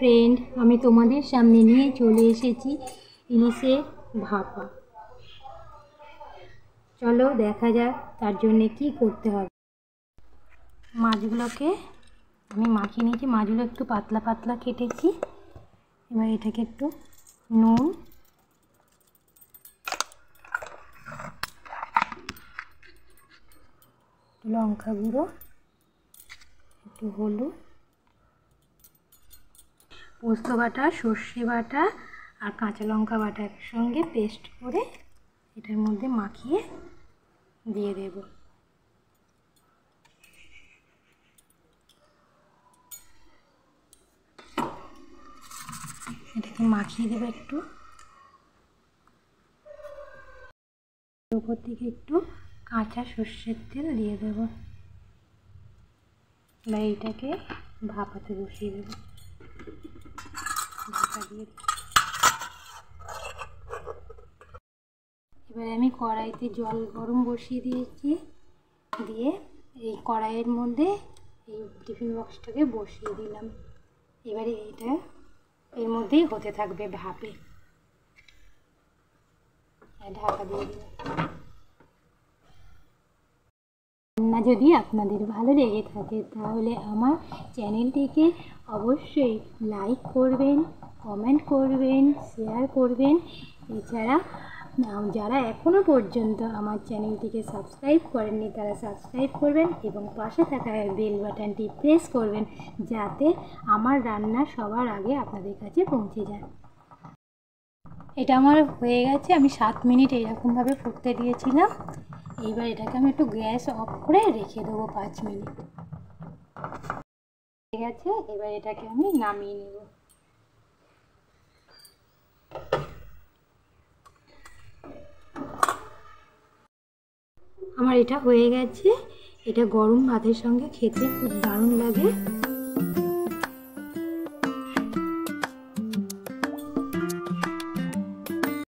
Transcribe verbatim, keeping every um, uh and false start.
Friend, আমি তোমাদের সামনে নিয়ে চলে এসেছি ইলিশের ভাপা। চলো দেখা যাক তার জন্য কি করতে হবে। মাছগুলোকে আমি মাখিয়ে নিয়েছি, মাছগুলো একটু পাতলা পাতলা কেটেছি। এবার এটাকে একটু নুন, লঙ্কা গুঁড়ো, একটু হলুদ, পোস্ত বাটা, সর্ষে বাটা আর কাঁচা লঙ্কা বাটা একসঙ্গে পেস্ট করে এটার মধ্যে মাখিয়ে দিয়ে দেব। এটাকে মাখিয়ে দেবো একটু, উপর থেকে একটু কাঁচা সর্ষের তেল দিয়ে দেব। এবার এইটাকে ভাপাতে বসিয়ে দেবো। ঢাকা দিয়ে এবারে আমি কড়াইতে জল গরম বসিয়ে দিয়েছি, দিয়ে এই কড়াইয়ের মধ্যে এই টিফিন বক্সটাকে বসিয়ে দিলাম। এবারে এটা এর মধ্যেই হতে থাকবে ভাপে। ঢাকা দিয়ে দিলাম। রান্না যদি আপনাদের ভালো লেগে থাকে তাহলে আমার চ্যানেলটিকে অবশ্যই লাইক করবেন, কমেন্ট করবেন, শেয়ার করবেন। এছাড়া যারা এখনও পর্যন্ত আমার চ্যানেলটিকে সাবস্ক্রাইব করেননি তারা সাবস্ক্রাইব করবেন এবং পাশে থাকা বেল বাটনটি প্রেস করবেন, যাতে আমার রান্না সবার আগে আপনাদের কাছে পৌঁছে যায়। এটা আমার হয়ে গেছে, আমি সাত মিনিট এইরকমভাবে ফুটতে দিয়েছিলাম। এইবার এটাকে আমি একটু গ্যাস অফ করে রেখে দেবো পাঁচ মিনিট। হয়ে গেছে, এবার এটাকে আমি নামিয়ে নেব। আমার এটা হয়ে গেছে। এটা গরম ভাতের সঙ্গে খেতে খুব দারুণ লাগে।